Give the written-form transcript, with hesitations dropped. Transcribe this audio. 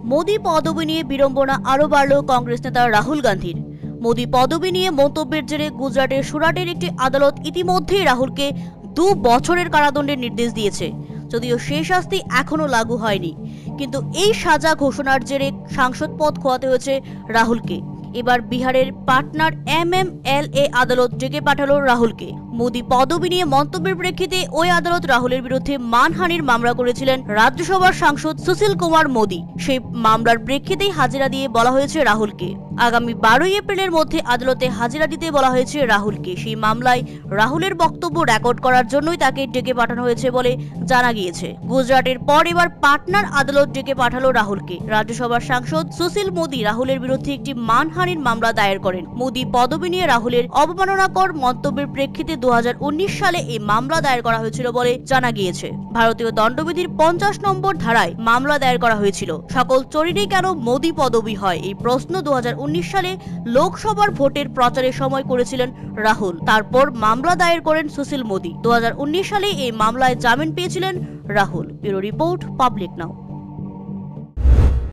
মোদি পদবি নিয়ে বিড়ম্বনা আরও বাড়ল কংগ্রেস নেতা রাহুল গান্ধীর। মোদি পদবি নিয়ে মন্তব্যের জেরে গুজরাটের সুরাটের একটি আদালত ইতিমধ্যেই রাহুলকে 2 বছরের কারাদণ্ডের নির্দেশ দিয়েছে। যদিও সেই শাস্তি এখনো লাগু হয়নি, কিন্তু এই সাজা ঘোষণার জেরে সাংসদ পদ খোয়াতে হয়েছে রাহুলকে। এবার বিহারের পাটনার MMLA আদালত ডেকে পাঠালো রাহুলকে। মোদি পদবি নিয়ে মন্তব্যের প্রেক্ষিতে ওই আদালত রাহুলের বিরুদ্ধে মানহানির মামলা করেছিলেন রাজ্যসভার সাংসদ সুশীল কুমার মোদি। সেই মামলার প্রেক্ষিতেই হাজিরা দিয়ে বলা হয়েছে রাহুলকে। আগামী 12 এপ্রিলের মধ্যে আদালতে হাজিরা দিতে বলা হয়েছে রাহুলকে। সেই মামলায় রাহুলের বক্তব্য রেকর্ড করার জন্যই তাকে ডেকে পাঠানো হয়েছে বলে জানা গিয়েছে। গুজরাটের পর এবার পাটনার আদালত ডেকে পাঠালো রাহুলকে। রাজ্যসভার সাংসদ সুশীল মোদি রাহুলের বিরুদ্ধে একটি মানহানির মামলা দায়ের করেন। মোদি পদবি নিয়ে রাহুলের অবমাননাকর মন্তব্যের প্রেক্ষিতে 2019 সালে এই মামলা দায়ের করা হয়েছিল বলে জানা গিয়েছে। ভারতীয় দণ্ডবিধির 50 নম্বর ধারায় মামলা দায়ের করা হয়েছিল। সকল চরিরেই কেন মোদি পদবি হয়, এই প্রশ্ন 2019 সালে লোকসভার ভোটের প্রচারের সময় করেছিলেন রাহুল। তারপর মামলা দায়ের করেন সুশীল মোদি। 2019 সালে এই মামলায় জামিন পেয়েছিলেন রাহুল। ব্যুরো রিপোর্ট, পাবলিক নাও।